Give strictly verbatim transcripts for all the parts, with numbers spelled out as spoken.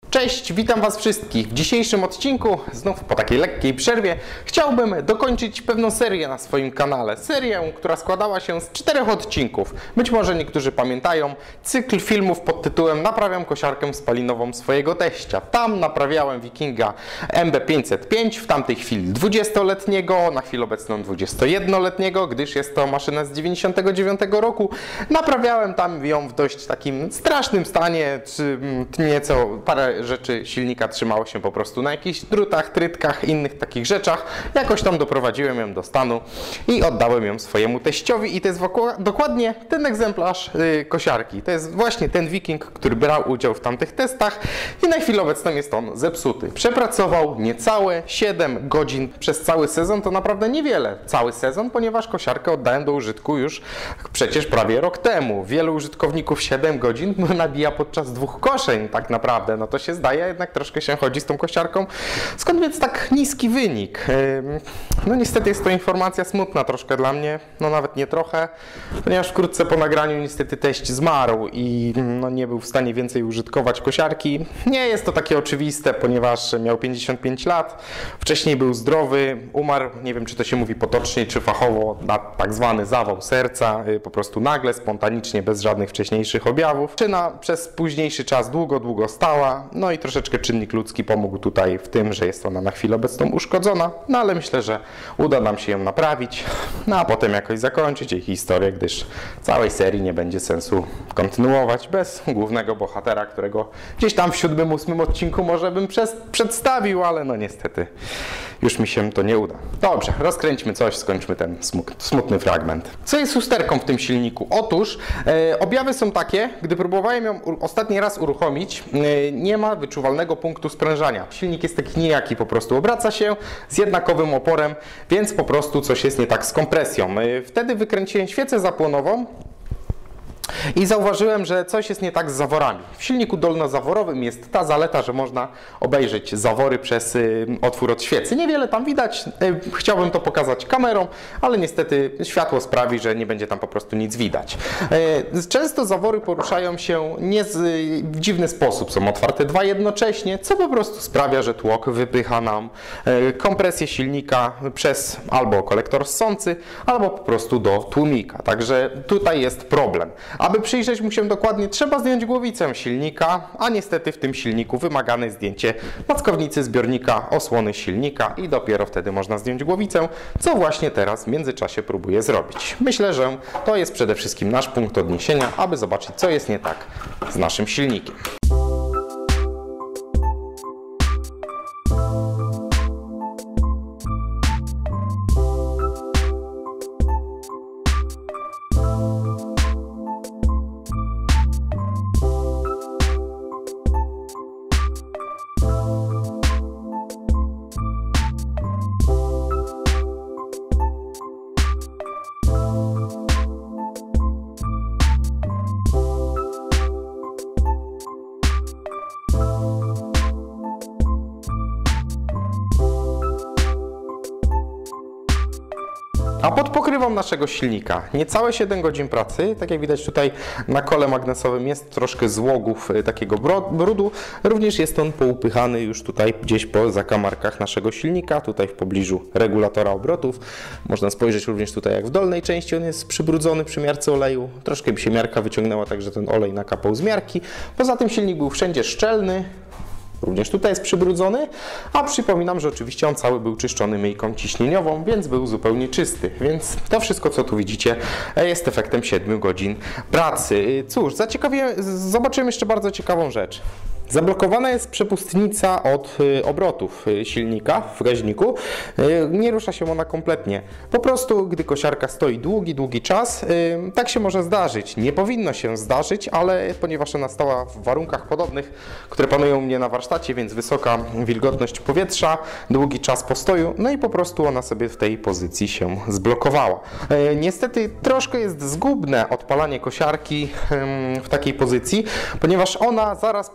Cześć, witam Was wszystkich. W dzisiejszym odcinku, znów po takiej lekkiej przerwie, chciałbym dokończyć pewną serię na swoim kanale. Serię, która składała się z czterech odcinków. Być może niektórzy pamiętają cykl filmów pod tytułem Naprawiam kosiarkę spalinową swojego teścia. Tam naprawiałem Wikinga M B pięćset pięć, w tamtej chwili dwudziestoletniego, na chwilę obecną dwudziestojednoletniego, gdyż jest to maszyna z dziewięćdziesiątego dziewiątego roku. Naprawiałem tam ją w dość takim strasznym stanie, czy nieco parę rzeczy silnika trzymało się po prostu na jakichś drutach, trytkach, innych takich rzeczach. Jakoś tam doprowadziłem ją do stanu i oddałem ją swojemu teściowi i to jest dokładnie ten egzemplarz yy, kosiarki. To jest właśnie ten Wiking, który brał udział w tamtych testach i na chwilę obecną jest on zepsuty. Przepracował niecałe siedem godzin przez cały sezon, to naprawdę niewiele. Cały sezon, ponieważ kosiarkę oddałem do użytku już przecież prawie rok temu. Wielu użytkowników siedem godzin nabija podczas dwóch koszeń tak naprawdę. No to się zdaje, jednak troszkę się chodzi z tą kosiarką. Skąd więc tak niski wynik? No niestety jest to informacja smutna troszkę dla mnie, no nawet nie trochę, ponieważ wkrótce po nagraniu niestety teść zmarł i no nie był w stanie więcej użytkować kosiarki. Nie jest to takie oczywiste, ponieważ miał pięćdziesiąt pięć lat, wcześniej był zdrowy, umarł, nie wiem czy to się mówi potocznie czy fachowo, na tak zwany zawał serca, po prostu nagle, spontanicznie, bez żadnych wcześniejszych objawów. Maszyna przez późniejszy czas długo, długo stała, no i troszeczkę czynnik ludzki pomógł tutaj w tym, że jest ona na chwilę obecną uszkodzona, no ale myślę, że uda nam się ją naprawić, no a potem jakoś zakończyć jej historię, gdyż całej serii nie będzie sensu kontynuować bez głównego bohatera, którego gdzieś tam w siódmym, ósmym odcinku może bym przez, przedstawił, ale no niestety już mi się to nie uda. Dobrze, rozkręćmy coś, skończmy ten smutny fragment. Co jest usterką w tym silniku? Otóż e, objawy są takie, gdy próbowałem ją ostatni raz uruchomić, e, nie ma wyczuwalnego punktu sprężania. Silnik jest taki nijaki, po prostu obraca się z jednakowym oporem, więc po prostu coś jest nie tak z kompresją. E, wtedy wykręciłem świecę zapłonową i zauważyłem, że coś jest nie tak z zaworami. W silniku dolnozaworowym jest ta zaleta, że można obejrzeć zawory przez y, otwór od świecy. Niewiele tam widać, y, chciałbym to pokazać kamerą, ale niestety światło sprawi, że nie będzie tam po prostu nic widać. Y, często zawory poruszają się nie z, y, w dziwny sposób, są otwarte dwa jednocześnie, co po prostu sprawia, że tłok wypycha nam y, kompresję silnika przez albo kolektor ssący, albo po prostu do tłumika. Także tutaj jest problem. Aby przyjrzeć mu się dokładnie, trzeba zdjąć głowicę silnika, a niestety w tym silniku wymagane jest zdjęcie mackownicy zbiornika, osłony silnika i dopiero wtedy można zdjąć głowicę, co właśnie teraz w międzyczasie próbuję zrobić. Myślę, że to jest przede wszystkim nasz punkt odniesienia, aby zobaczyć, co jest nie tak z naszym silnikiem. A pod pokrywą naszego silnika niecałe siedem godzin pracy, tak jak widać tutaj na kole magnesowym jest troszkę złogów takiego brudu, również jest on poupychany już tutaj gdzieś po zakamarkach naszego silnika, tutaj w pobliżu regulatora obrotów. Można spojrzeć również tutaj, jak w dolnej części on jest przybrudzony przy miarce oleju, troszkę mi się miarka wyciągnęła, także ten olej nakapał z miarki. Poza tym silnik był wszędzie szczelny. Również tutaj jest przybrudzony, a przypominam, że oczywiście on cały był czyszczony myjką ciśnieniową, więc był zupełnie czysty. Więc to wszystko, co tu widzicie, jest efektem siedmiu godzin pracy. Cóż, zobaczyłem jeszcze bardzo ciekawą rzecz. Zablokowana jest przepustnica od obrotów silnika w gaźniku. Nie rusza się ona kompletnie. Po prostu, gdy kosiarka stoi długi, długi czas, tak się może zdarzyć. Nie powinno się zdarzyć, ale ponieważ ona stała w warunkach podobnych, które panują u mnie na warsztacie, więc wysoka wilgotność powietrza, długi czas postoju, no i po prostu ona sobie w tej pozycji się zblokowała. Niestety troszkę jest zgubne odpalanie kosiarki w takiej pozycji, ponieważ ona zaraz po odpaleniu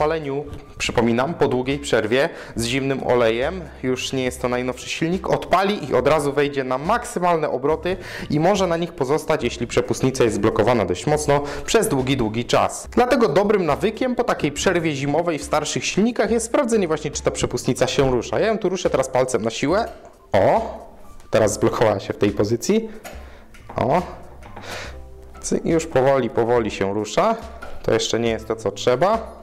odpaleniu, przypominam, po długiej przerwie z zimnym olejem, już nie jest to najnowszy silnik, odpali i od razu wejdzie na maksymalne obroty i może na nich pozostać, jeśli przepustnica jest zblokowana dość mocno, przez długi, długi czas. Dlatego dobrym nawykiem po takiej przerwie zimowej w starszych silnikach jest sprawdzenie właśnie, czy ta przepustnica się rusza. Ja ją tu ruszę teraz palcem na siłę. O! Teraz zblokowała się w tej pozycji. O! I już powoli, powoli się rusza. To jeszcze nie jest to, co trzeba.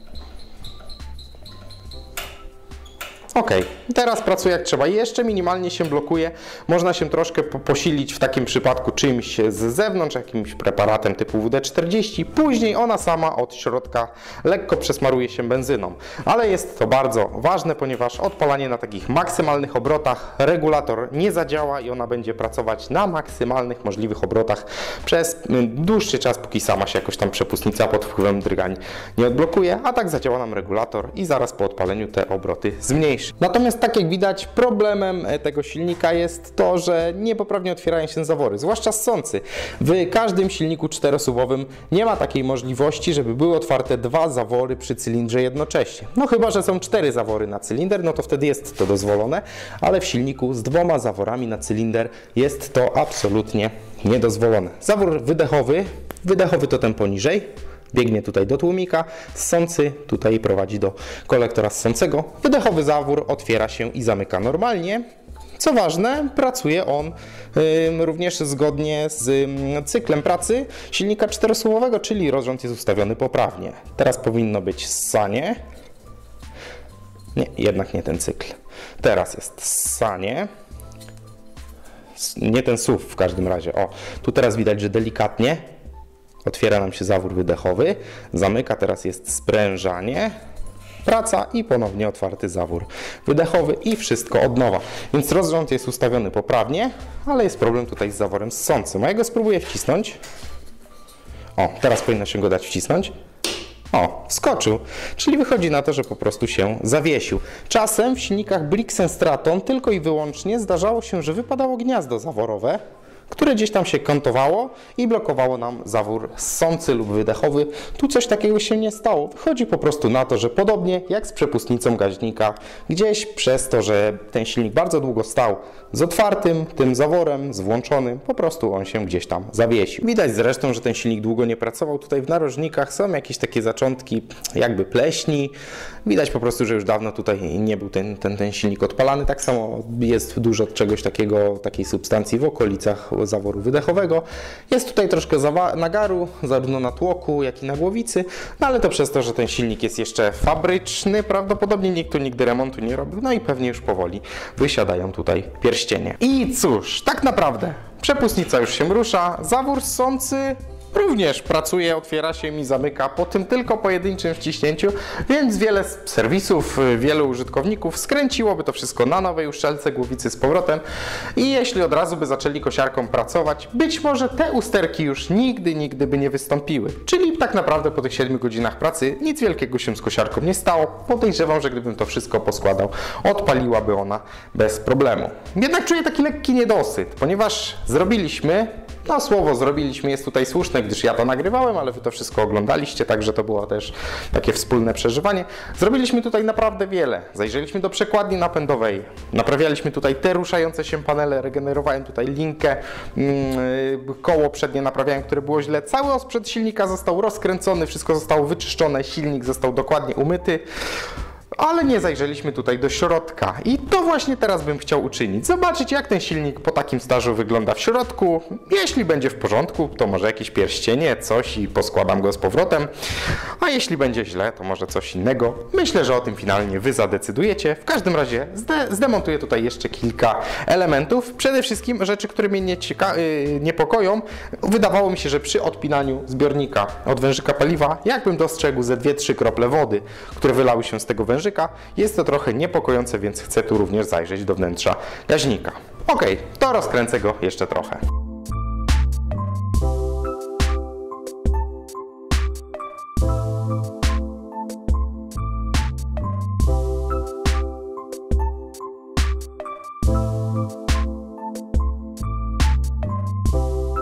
Ok, teraz pracuje jak trzeba. Jeszcze minimalnie się blokuje. Można się troszkę posilić w takim przypadku czymś z zewnątrz, jakimś preparatem typu W D czterdzieści. Później ona sama od środka lekko przesmaruje się benzyną. Ale jest to bardzo ważne, ponieważ odpalanie na takich maksymalnych obrotach regulator nie zadziała i ona będzie pracować na maksymalnych możliwych obrotach przez dłuższy czas, póki sama się jakoś tam przepustnica pod wpływem drgań nie odblokuje, a tak zadziała nam regulator i zaraz po odpaleniu te obroty zmniejszy. Natomiast tak jak widać, problemem tego silnika jest to, że niepoprawnie otwierają się zawory, zwłaszcza ssący. W każdym silniku czterosuwowym nie ma takiej możliwości, żeby były otwarte dwa zawory przy cylindrze jednocześnie. No chyba że są cztery zawory na cylinder, no to wtedy jest to dozwolone, ale w silniku z dwoma zaworami na cylinder jest to absolutnie niedozwolone. Zawór wydechowy, wydechowy to ten poniżej, biegnie tutaj do tłumika, ssący tutaj prowadzi do kolektora ssącego. Wydechowy zawór otwiera się i zamyka normalnie. Co ważne, pracuje on y, również zgodnie z y, cyklem pracy silnika czterosuwowego, czyli rozrząd jest ustawiony poprawnie. Teraz powinno być ssanie. Nie, jednak nie ten cykl. Teraz jest ssanie. Nie ten S U V w każdym razie. O, tu teraz widać, że delikatnie otwiera nam się zawór wydechowy, zamyka, teraz jest sprężanie, praca i ponownie otwarty zawór wydechowy i wszystko od nowa. Więc rozrząd jest ustawiony poprawnie, ale jest problem tutaj z zaworem ssącym. A ja go spróbuję wcisnąć. O, teraz powinno się go dać wcisnąć. O, wskoczył, czyli wychodzi na to, że po prostu się zawiesił. Czasem w silnikach Brixen Straton tylko i wyłącznie zdarzało się, że wypadało gniazdo zaworowe, które gdzieś tam się kątowało i blokowało nam zawór ssący lub wydechowy. Tu coś takiego się nie stało. Wychodzi po prostu na to, że podobnie jak z przepustnicą gaźnika, gdzieś przez to, że ten silnik bardzo długo stał z otwartym tym zaworem, z włączonym, po prostu on się gdzieś tam zawiesił. Widać zresztą, że ten silnik długo nie pracował. Tutaj w narożnikach są jakieś takie zaczątki jakby pleśni. Widać po prostu, że już dawno tutaj nie był ten, ten, ten silnik odpalany. Tak samo jest dużo czegoś takiego, takiej substancji w okolicach zaworu wydechowego. Jest tutaj troszkę nagaru, zarówno na tłoku, jak i na głowicy, no ale to przez to, że ten silnik jest jeszcze fabryczny, prawdopodobnie nikt tu nigdy remontu nie robił, no i pewnie już powoli wysiadają tutaj pierścienie. I cóż, tak naprawdę przepustnica już się rusza, zawór ssący również pracuje, otwiera się i zamyka po tym tylko pojedynczym wciśnięciu, więc wiele serwisów, wielu użytkowników skręciłoby to wszystko na nowej uszczelce głowicy z powrotem i jeśli od razu by zaczęli kosiarką pracować, być może te usterki już nigdy, nigdy by nie wystąpiły. Czyli tak naprawdę po tych siedmiu godzinach pracy nic wielkiego się z kosiarką nie stało. Podejrzewam, że gdybym to wszystko poskładał, odpaliłaby ona bez problemu. Jednak czuję taki lekki niedosyt, ponieważ zrobiliśmy, no słowo zrobiliśmy jest tutaj słuszne, gdyż ja to nagrywałem, ale wy to wszystko oglądaliście, także to było też takie wspólne przeżywanie. Zrobiliśmy tutaj naprawdę wiele. Zajrzeliśmy do przekładni napędowej, naprawialiśmy tutaj te ruszające się panele, regenerowałem tutaj linkę, yy, koło przednie naprawiałem, które było źle. Cały osprzęt silnika został rozkręcony, wszystko zostało wyczyszczone, silnik został dokładnie umyty. Ale nie zajrzeliśmy tutaj do środka i to właśnie teraz bym chciał uczynić. Zobaczyć, jak ten silnik po takim stażu wygląda w środku. Jeśli będzie w porządku, to może jakieś pierścienie, coś i poskładam go z powrotem. A jeśli będzie źle, to może coś innego. Myślę, że o tym finalnie wy zadecydujecie. W każdym razie zde zdemontuję tutaj jeszcze kilka elementów. Przede wszystkim rzeczy, które mnie nie yy, niepokoją. Wydawało mi się, że przy odpinaniu zbiornika od wężyka paliwa, jakbym dostrzegł ze dwie trzy krople wody, które wylały się z tego wężyka, jest to trochę niepokojące, więc chcę tu również zajrzeć do wnętrza gaźnika. Ok, to rozkręcę go jeszcze trochę.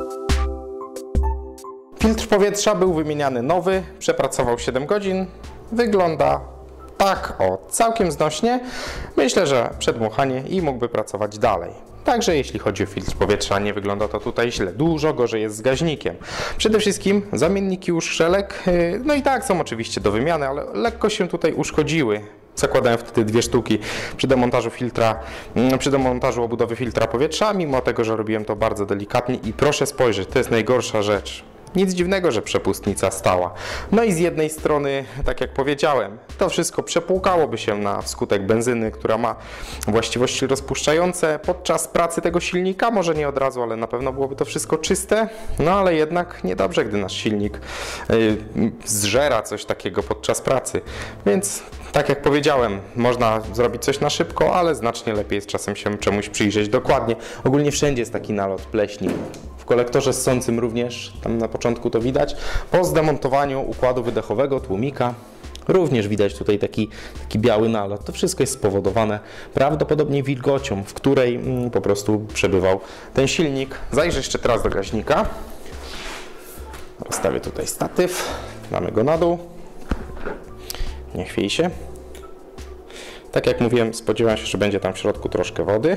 Filtr powietrza był wymieniany nowy, przepracował siedem godzin. wygląda tak o, całkiem znośnie. Myślę, że przedmuchanie i mógłby pracować dalej. Także jeśli chodzi o filtr powietrza, nie wygląda to tutaj źle. Dużo gorzej jest z gaźnikiem. Przede wszystkim zamienniki uszczelek, no i tak są oczywiście do wymiany, ale lekko się tutaj uszkodziły. Zakładałem wtedy dwie sztuki przy demontażu filtra, przy demontażu obudowy filtra powietrza, mimo tego, że robiłem to bardzo delikatnie i proszę spojrzeć, to jest najgorsza rzecz. Nic dziwnego, że przepustnica stała. No i z jednej strony, tak jak powiedziałem, to wszystko przepłukałoby się na wskutek benzyny, która ma właściwości rozpuszczające podczas pracy tego silnika. Może nie od razu, ale na pewno byłoby to wszystko czyste. No ale jednak niedobrze, gdy nasz silnik yy, zżera coś takiego podczas pracy. Więc tak jak powiedziałem, można zrobić coś na szybko, ale znacznie lepiej jest czasem się czemuś przyjrzeć dokładnie. Ogólnie wszędzie jest taki nalot pleśni. W kolektorze ssącym również, tam na początku to widać. Po zdemontowaniu układu wydechowego, tłumika, również widać tutaj taki, taki biały nalot. To wszystko jest spowodowane prawdopodobnie wilgocią, w której mm, po prostu przebywał ten silnik. Zajrzę jeszcze teraz do gaźnika. Rozstawię tutaj statyw, damy go na dół. Nie chwieje się. Tak jak mówiłem, spodziewałem się, że będzie tam w środku troszkę wody.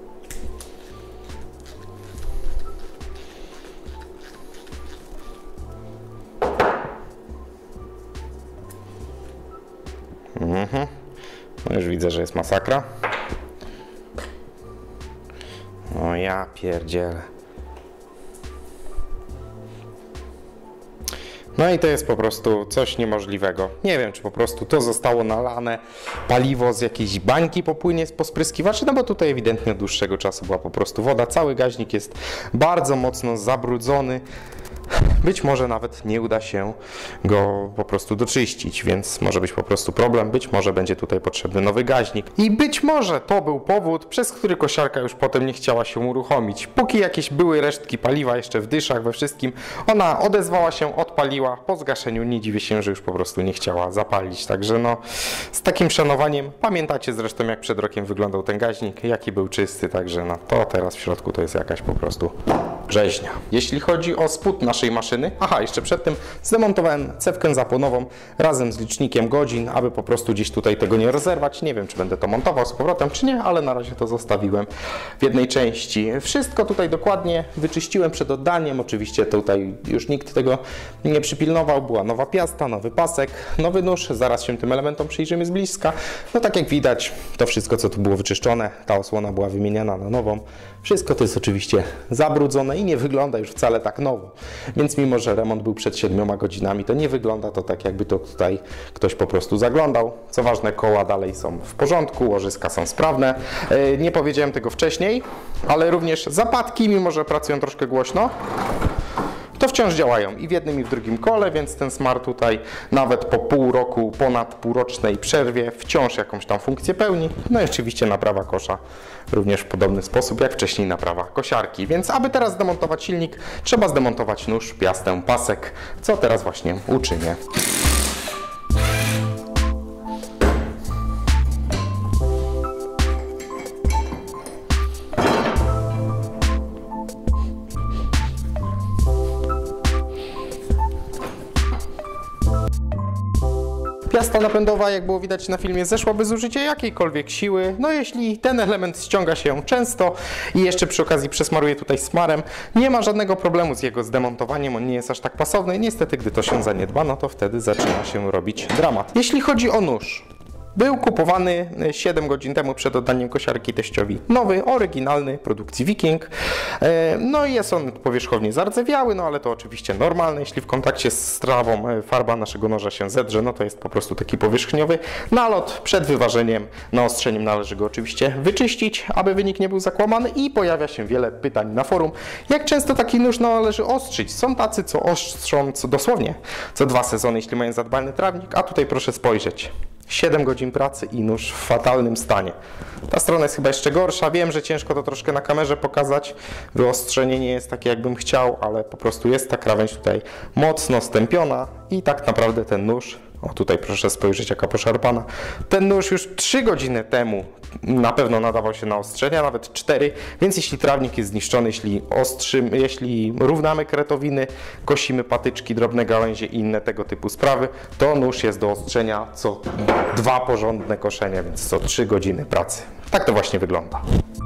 Mhm. No już widzę, że jest masakra. O ja pierdzielę. No i to jest po prostu coś niemożliwego. Nie wiem, czy po prostu to zostało nalane, paliwo z jakiejś bańki popłynie z pospryskiwaczy, no bo tutaj ewidentnie od dłuższego czasu była po prostu woda. Cały gaźnik jest bardzo mocno zabrudzony. Być może nawet nie uda się go po prostu doczyścić, więc może być po prostu problem, być może będzie tutaj potrzebny nowy gaźnik. I być może to był powód, przez który kosiarka już potem nie chciała się uruchomić. Póki jakieś były resztki paliwa jeszcze w dyszach, we wszystkim, ona odezwała się, odpaliła, po zgaszeniu nie dziwię się, że już po prostu nie chciała zapalić. Także no, z takim szanowaniem, pamiętacie zresztą jak przed rokiem wyglądał ten gaźnik, jaki był czysty, także no to teraz w środku to jest jakaś po prostu rzeźnia. Jeśli chodzi o spód naszej maszyny, aha, jeszcze przed tym zdemontowałem cewkę zapłonową razem z licznikiem godzin, aby po prostu gdzieś tutaj tego nie rozerwać. Nie wiem, czy będę to montował z powrotem, czy nie, ale na razie to zostawiłem w jednej części. Wszystko tutaj dokładnie wyczyściłem przed oddaniem. Oczywiście tutaj już nikt tego nie przypilnował. Była nowa piasta, nowy pasek, nowy nóż. Zaraz się tym elementom przyjrzymy z bliska. No tak jak widać, to wszystko, co tu było wyczyszczone, ta osłona była wymieniana na nową. Wszystko to jest oczywiście zabrudzone i nie wygląda już wcale tak nowo. Więc mimo, że remont był przed siedmioma godzinami, to nie wygląda to tak, jakby to tutaj ktoś po prostu zaglądał. Co ważne, koła dalej są w porządku, łożyska są sprawne. Nie powiedziałem tego wcześniej, ale również zapadki, mimo że pracują troszkę głośno, to wciąż działają i w jednym i w drugim kole, więc ten smar tutaj nawet po pół roku, ponad półrocznej przerwie wciąż jakąś tam funkcję pełni. No i oczywiście naprawa kosza również w podobny sposób jak wcześniej naprawa kosiarki. Więc aby teraz zdemontować silnik, trzeba zdemontować nóż, piastę, pasek, co teraz właśnie uczynię. Piasta napędowa, jak było widać na filmie, zeszła bez użycia jakiejkolwiek siły. No jeśli ten element ściąga się często i jeszcze przy okazji przesmaruje tutaj smarem, nie ma żadnego problemu z jego zdemontowaniem, on nie jest aż tak pasowny. Niestety, gdy to się zaniedba, no to wtedy zaczyna się robić dramat. Jeśli chodzi o nóż, był kupowany siedem godzin temu przed oddaniem kosiarki teściowi. Nowy, oryginalny, produkcji Viking. No i jest on powierzchownie zardzewiały, no ale to oczywiście normalne. Jeśli w kontakcie z strawą farba naszego noża się zedrze, no to jest po prostu taki powierzchniowy nalot. Przed wyważeniem, naostrzeniem należy go oczywiście wyczyścić, aby wynik nie był zakłamany i pojawia się wiele pytań na forum. Jak często taki nóż należy ostrzyć? Są tacy, co ostrzą co dosłownie co dwa sezony, jeśli mają zadbany trawnik, a tutaj proszę spojrzeć. siedem godzin pracy i nóż w fatalnym stanie. Ta strona jest chyba jeszcze gorsza. Wiem, że ciężko to troszkę na kamerze pokazać. Wyostrzenie nie jest takie, jakbym chciał, ale po prostu jest ta krawędź tutaj mocno stępiona i tak naprawdę ten nóż O, tutaj proszę spojrzeć, jaka poszarpana. Ten nóż już trzy godziny temu na pewno nadawał się na ostrzenia, nawet cztery, więc jeśli trawnik jest zniszczony, jeśli ostrzymy, jeśli równamy kretowiny, kosimy patyczki, drobne gałęzie i inne tego typu sprawy, to nóż jest do ostrzenia co dwa porządne koszenia, więc co trzy godziny pracy. Tak to właśnie wygląda.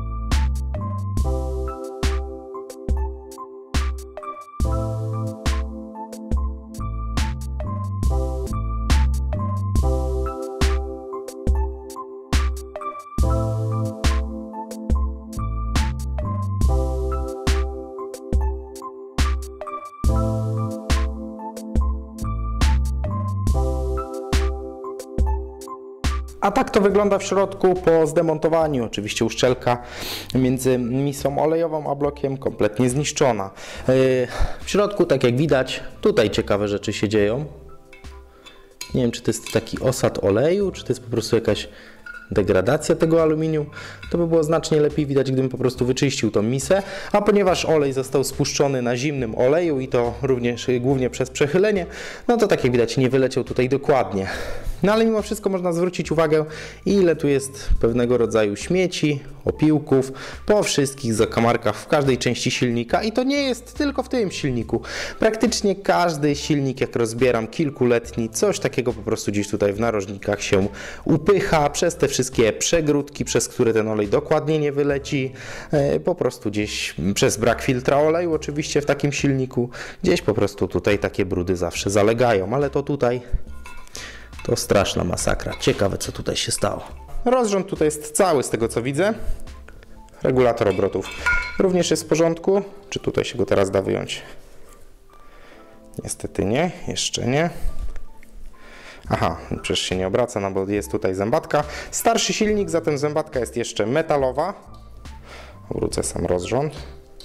A tak to wygląda w środku po zdemontowaniu. Oczywiście uszczelka między misą olejową a blokiem kompletnie zniszczona. W środku, tak jak widać, tutaj ciekawe rzeczy się dzieją. Nie wiem, czy to jest taki osad oleju, czy to jest po prostu jakaś degradacja tego aluminium. To by było znacznie lepiej widać, gdybym po prostu wyczyścił tą misę, a ponieważ olej został spuszczony na zimnym oleju i to również głównie przez przechylenie, no to tak jak widać nie wyleciał tutaj dokładnie. No ale mimo wszystko można zwrócić uwagę, ile tu jest pewnego rodzaju śmieci, opiłków po wszystkich zakamarkach w każdej części silnika i to nie jest tylko w tym silniku. Praktycznie każdy silnik, jak rozbieram, kilkuletni, coś takiego po prostu gdzieś tutaj w narożnikach się upycha przez te wszystkie przegródki, przez które ten olej dokładnie nie wyleci, po prostu gdzieś przez brak filtra oleju oczywiście w takim silniku, gdzieś po prostu tutaj takie brudy zawsze zalegają, ale to tutaj to straszna masakra. Ciekawe, co tutaj się stało. Rozrząd tutaj jest cały z tego, co widzę. Regulator obrotów również jest w porządku. Czy tutaj się go teraz da wyjąć? Niestety nie, jeszcze nie. Aha, przecież się nie obraca, no bo jest tutaj zębatka. Starszy silnik, zatem zębatka jest jeszcze metalowa. Obrócę sam rozrząd.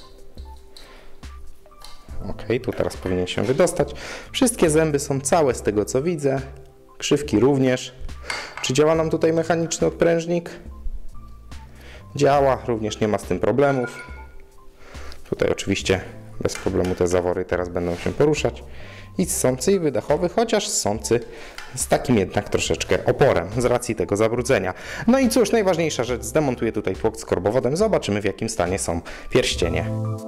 Ok, tu teraz powinien się wydostać. Wszystkie zęby są całe z tego, co widzę. Krzywki również. Czy działa nam tutaj mechaniczny odprężnik? Działa, również nie ma z tym problemów. Tutaj oczywiście bez problemu te zawory teraz będą się poruszać. I ssący i wydechowy, chociaż ssący z takim jednak troszeczkę oporem z racji tego zabrudzenia. No i cóż, najważniejsza rzecz, zdemontuję tutaj tłok z korbowodem, zobaczymy w jakim stanie są pierścienie.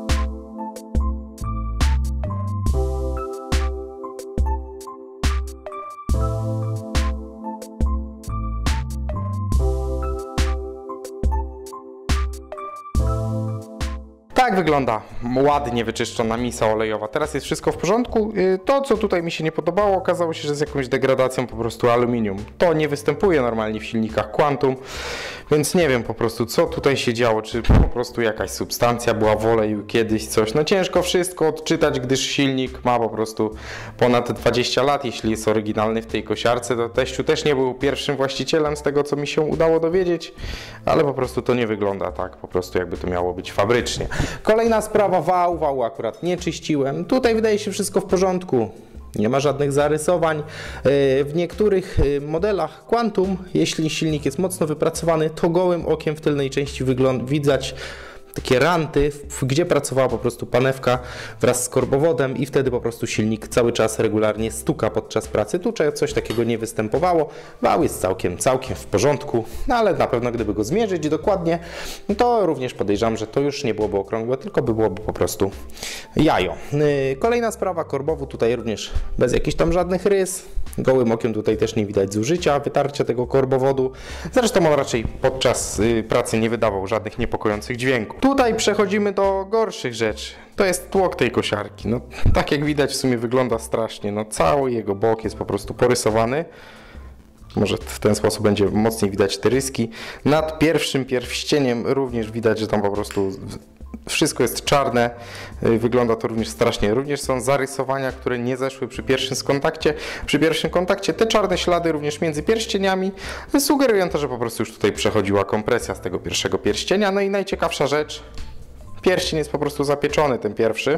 Tak wygląda ładnie wyczyszczona misa olejowa. Teraz jest wszystko w porządku. To, co tutaj mi się nie podobało, okazało się, że z jakąś degradacją po prostu aluminium. To nie występuje normalnie w silnikach Quantum, więc nie wiem po prostu, co tutaj się działo. Czy po prostu jakaś substancja była w oleju kiedyś, coś. No ciężko wszystko odczytać, gdyż silnik ma po prostu ponad dwadzieścia lat. Jeśli jest oryginalny w tej kosiarce, to teściu też nie był pierwszym właścicielem, z tego co mi się udało dowiedzieć, ale po prostu to nie wygląda tak, po prostu jakby to miało być fabrycznie. Kolejna sprawa, wał, wał akurat nie czyściłem. Tutaj wydaje się wszystko w porządku. Nie ma żadnych zarysowań. W niektórych modelach Quantum, jeśli silnik jest mocno wypracowany, to gołym okiem w tylnej części widać takie ranty, gdzie pracowała po prostu panewka wraz z korbowodem i wtedy po prostu silnik cały czas regularnie stuka podczas pracy. Tu coś takiego nie występowało. Wał jest całkiem, całkiem w porządku, no ale na pewno gdyby go zmierzyć dokładnie, to również podejrzewam, że to już nie byłoby okrągłe, tylko by byłoby po prostu jajo. Kolejna sprawa, korbowód tutaj również bez jakichś tam żadnych rys. Gołym okiem tutaj też nie widać zużycia, wytarcia tego korbowodu. Zresztą on raczej podczas pracy nie wydawał żadnych niepokojących dźwięków. Tutaj przechodzimy do gorszych rzeczy. To jest tłok tej kosiarki. No, tak jak widać w sumie wygląda strasznie. No, cały jego bok jest po prostu porysowany. Może w ten sposób będzie mocniej widać te ryski. Nad pierwszym pierścieniem również widać, że tam po prostu wszystko jest czarne. Wygląda to również strasznie. Również są zarysowania, które nie zeszły przy pierwszym kontakcie. Przy pierwszym kontakcie te czarne ślady również między pierścieniami sugerują to, że po prostu już tutaj przechodziła kompresja z tego pierwszego pierścienia. No i najciekawsza rzecz, pierścień jest po prostu zapieczony, ten pierwszy.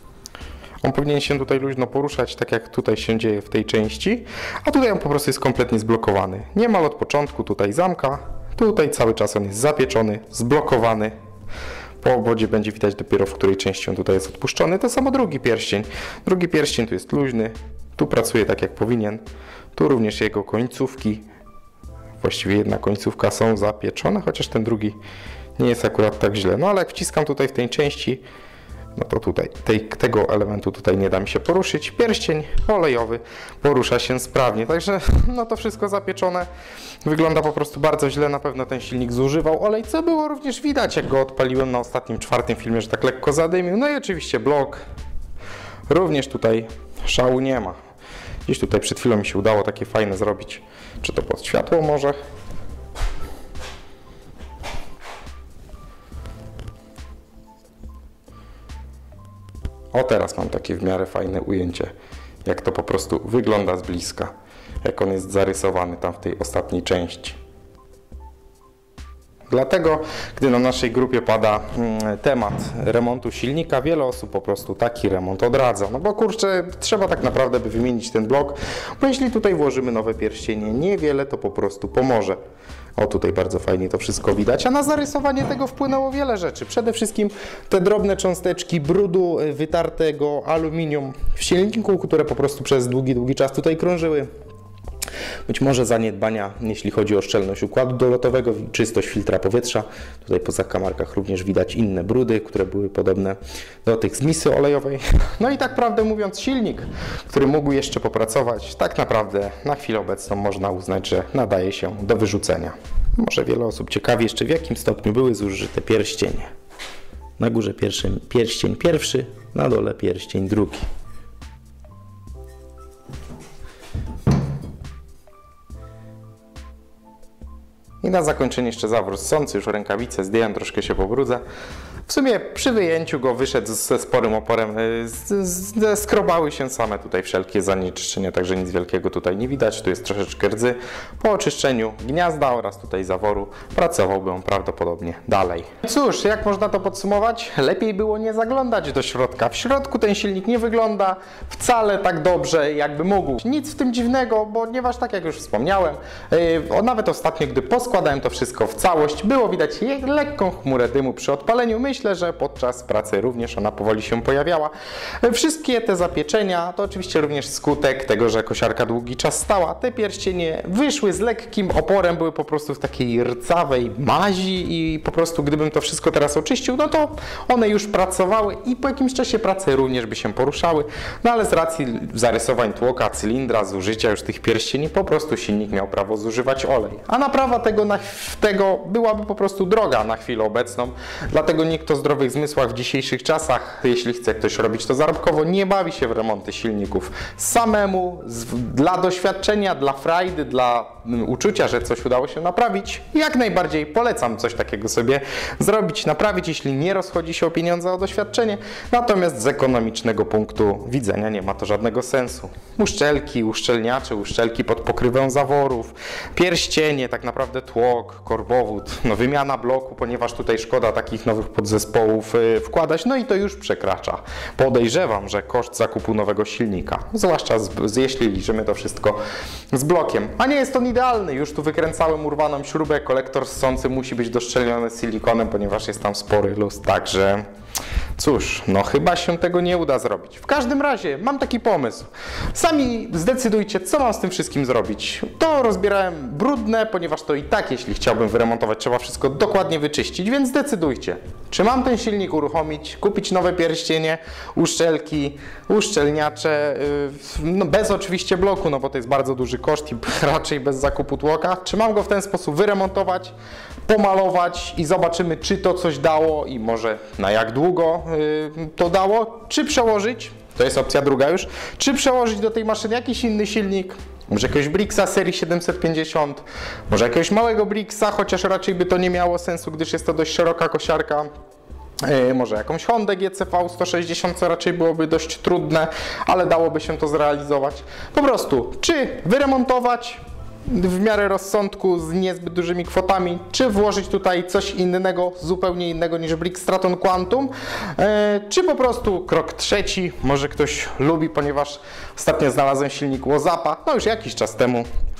On powinien się tutaj luźno poruszać, tak jak tutaj się dzieje w tej części, a tutaj on po prostu jest kompletnie zblokowany. Niemal od początku tutaj zamka, tutaj cały czas on jest zapieczony, zblokowany. Po obwodzie będzie widać dopiero, w której części on tutaj jest odpuszczony. To samo drugi pierścień. Drugi pierścień tu jest luźny, tu pracuje tak jak powinien. Tu również jego końcówki, właściwie jedna końcówka są zapieczone, chociaż ten drugi nie jest akurat tak źle. No ale jak wciskam tutaj w tej części, no to tutaj tej, tego elementu tutaj nie da mi się poruszyć. Pierścień olejowy porusza się sprawnie, także no to wszystko zapieczone. Wygląda po prostu bardzo źle, na pewno ten silnik zużywał olej, co było również widać, jak go odpaliłem na ostatnim, czwartym filmie, że tak lekko zadymił. No i oczywiście blok, również tutaj szału nie ma. Gdzieś tutaj przed chwilą mi się udało takie fajne zrobić, czy to pod światło może. O, teraz mam takie w miarę fajne ujęcie, jak to po prostu wygląda z bliska, jak on jest zarysowany tam w tej ostatniej części. Dlatego, gdy na naszej grupie pada mm, temat remontu silnika, wiele osób po prostu taki remont odradza. No bo kurczę, trzeba tak naprawdę by wymienić ten blok, bo jeśli tutaj włożymy nowe pierścienie, niewiele to po prostu pomoże. O, tutaj bardzo fajnie to wszystko widać, a na zarysowanie tego wpłynęło wiele rzeczy. Przede wszystkim te drobne cząsteczki brudu wytartego aluminium w silniku, które po prostu przez długi, długi czas tutaj krążyły. Być może zaniedbania, jeśli chodzi o szczelność układu dolotowego, czystość filtra powietrza. Tutaj po zakamarkach również widać inne brudy, które były podobne do tych z misy olejowej. No i tak prawdę mówiąc, silnik, który mógł jeszcze popracować, tak naprawdę na chwilę obecną można uznać, że nadaje się do wyrzucenia. Może wiele osób ciekawi jeszcze, w jakim stopniu były zużyte pierścienie. Na górze pierwszy, pierścień pierwszy, na dole pierścień drugi. I na zakończenie jeszcze zawór ssący, już rękawice zdjąłem, troszkę się pobrudzę. W sumie przy wyjęciu go wyszedł ze sporym oporem, skrobały się same tutaj wszelkie zanieczyszczenia, także nic wielkiego tutaj nie widać. Tu jest troszeczkę rdzy. Po oczyszczeniu gniazda oraz tutaj zaworu pracowałby on prawdopodobnie dalej. Cóż, jak można to podsumować? Lepiej było nie zaglądać do środka. W środku ten silnik nie wygląda wcale tak dobrze, jakby mógł. Nic w tym dziwnego, ponieważ tak jak już wspomniałem, yy, nawet ostatnio, gdy poskładałem to wszystko w całość, było widać lekką chmurę dymu przy odpaleniu. Myślę, że podczas pracy również ona powoli się pojawiała. Wszystkie te zapieczenia to oczywiście również skutek tego, że kosiarka długi czas stała. Te pierścienie wyszły z lekkim oporem, były po prostu w takiej rdzawej mazi i po prostu gdybym to wszystko teraz oczyścił, no to one już pracowały i po jakimś czasie pracy również by się poruszały. No ale z racji zarysowań tłoka, cylindra, zużycia już tych pierścieni, po prostu silnik miał prawo zużywać olej. A naprawa tego, na, tego byłaby po prostu droga na chwilę obecną. Dlatego nikt o zdrowych zmysłach w dzisiejszych czasach, jeśli chce ktoś robić to zarobkowo, nie bawi się w remonty silników samemu, z, dla doświadczenia, dla frajdy, dla m, uczucia, że coś udało się naprawić. Jak najbardziej polecam coś takiego sobie zrobić, naprawić, jeśli nie rozchodzi się o pieniądze, o doświadczenie. Natomiast z ekonomicznego punktu widzenia nie ma to żadnego sensu. Uszczelki, uszczelniacze, uszczelki pod pokrywę zaworów, pierścienie, tak naprawdę tłok, korbowód, no wymiana bloku, ponieważ tutaj szkoda takich nowych podzespołów wkładać, no i to już przekracza. Podejrzewam, że koszt zakupu nowego silnika, zwłaszcza z, z, jeśli liczymy to wszystko z blokiem. A nie jest on idealny, już tu wykręcałem urwaną śrubę, kolektor ssący musi być doszczelniony silikonem, ponieważ jest tam spory luz, także cóż, no chyba się tego nie uda zrobić. W każdym razie mam taki pomysł. Sami zdecydujcie, co mam z tym wszystkim zrobić. To rozbierałem brudne, ponieważ to i tak, jeśli chciałbym wyremontować, trzeba wszystko dokładnie wyczyścić, więc zdecydujcie. Czy mam ten silnik uruchomić, kupić nowe pierścienie, uszczelki, uszczelniacze, yy, no bez oczywiście bloku, no bo to jest bardzo duży koszt i raczej bez zakupu tłoka. Czy mam go w ten sposób wyremontować, pomalować i zobaczymy, czy to coś dało i może na jak długo yy, to dało, czy przełożyć, to jest opcja druga już, czy przełożyć do tej maszyny jakiś inny silnik, może jakiegoś Brixa serii siedemset pięćdziesiąt, może jakiegoś małego Brixa, chociaż raczej by to nie miało sensu, gdyż jest to dość szeroka kosiarka. Yy, może jakąś Hondę G C V sto sześćdziesiąt, co raczej byłoby dość trudne, ale dałoby się to zrealizować. Po prostu, czy wyremontować w miarę rozsądku z niezbyt dużymi kwotami, czy włożyć tutaj coś innego, zupełnie innego niż Brix Straton Quantum, yy, czy po prostu krok trzeci, może ktoś lubi, ponieważ ostatnio znalazłem silnik Łozapa, no już jakiś czas temu,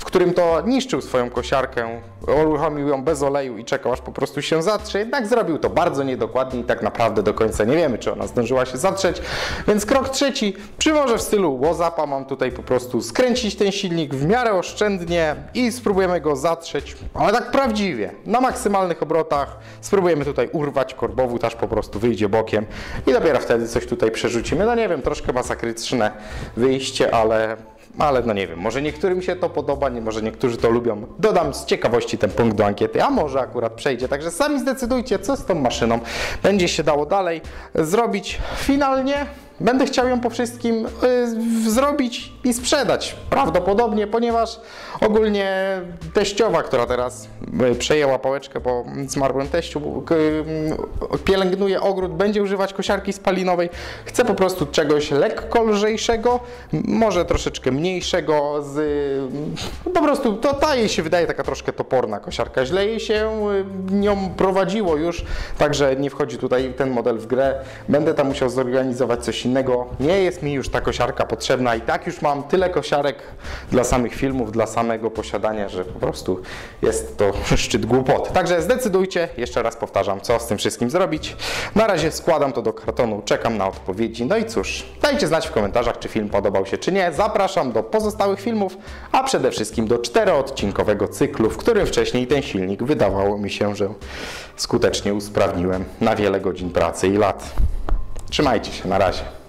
w którym to niszczył swoją kosiarkę, uruchomił ją bez oleju i czekał, aż po prostu się zatrze. Jednak zrobił to bardzo niedokładnie i tak naprawdę do końca nie wiemy, czy ona zdążyła się zatrzeć. Więc krok trzeci, przywożę w stylu Wozapa, mam tutaj po prostu skręcić ten silnik w miarę oszczędnie i spróbujemy go zatrzeć, ale tak prawdziwie, na maksymalnych obrotach. Spróbujemy tutaj urwać korbowód, aż po prostu wyjdzie bokiem i dopiero wtedy coś tutaj przerzucimy. No nie wiem, troszkę masakryczne wyjście, ale... Ale no nie wiem, może niektórym się to podoba, nie, może niektórzy to lubią. Dodam z ciekawości ten punkt do ankiety, a może akurat przejdzie. Także sami zdecydujcie, co z tą maszyną będzie się dało dalej zrobić. Finalnie będę chciał ją po wszystkim y, zrobić i sprzedać. Prawdopodobnie, ponieważ ogólnie teściowa, która teraz y, przejęła pałeczkę po zmarłym teściu, y, pielęgnuje ogród, będzie używać kosiarki spalinowej. Chcę po prostu czegoś lekko lżejszego, może troszeczkę mniejszego. Z, y, po prostu to ta jej się wydaje taka troszkę toporna kosiarka. Źle jej się y, nią prowadziło już, także nie wchodzi tutaj ten model w grę. Będę tam musiał zorganizować coś innego. Nie jest mi już ta kosiarka potrzebna i tak już mam tyle kosiarek dla samych filmów, dla samego posiadania, że po prostu jest to szczyt głupot. Także zdecydujcie, jeszcze raz powtarzam, co z tym wszystkim zrobić. Na razie składam to do kartonu, czekam na odpowiedzi. No i cóż, dajcie znać w komentarzach, czy film podobał się, czy nie. Zapraszam do pozostałych filmów, a przede wszystkim do czteroodcinkowego cyklu, w którym wcześniej ten silnik wydawało mi się, że skutecznie usprawniłem na wiele godzin pracy i lat. Trzymajcie się, na razie.